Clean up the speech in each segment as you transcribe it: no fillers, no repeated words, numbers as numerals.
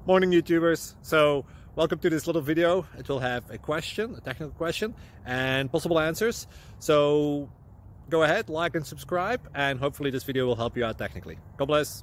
Morning YouTubers. So welcome to this little video. It will have a question, a technical question, and possible answers. So go ahead, like and subscribe, and hopefully this video will help you out technically. God bless.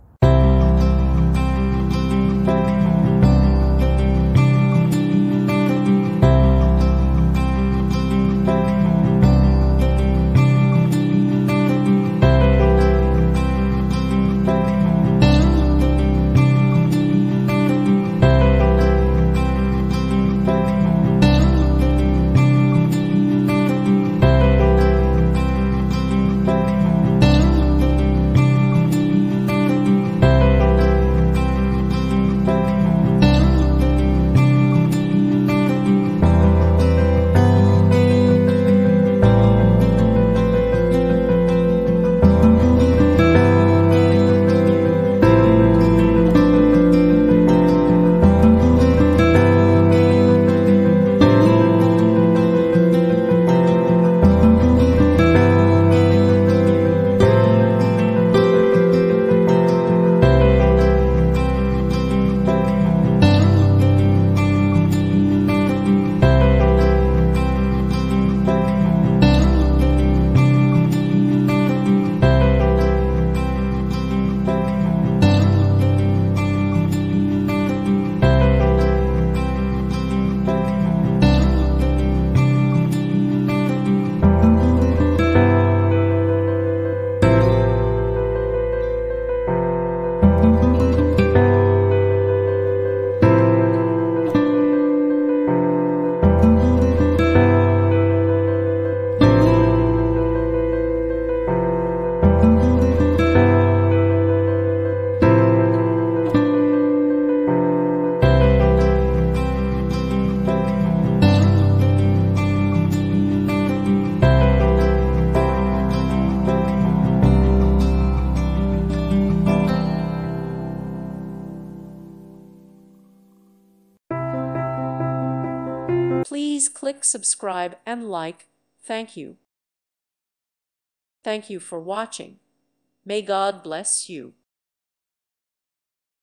Please click subscribe and like. Thank you. Thank you for watching. May God bless you.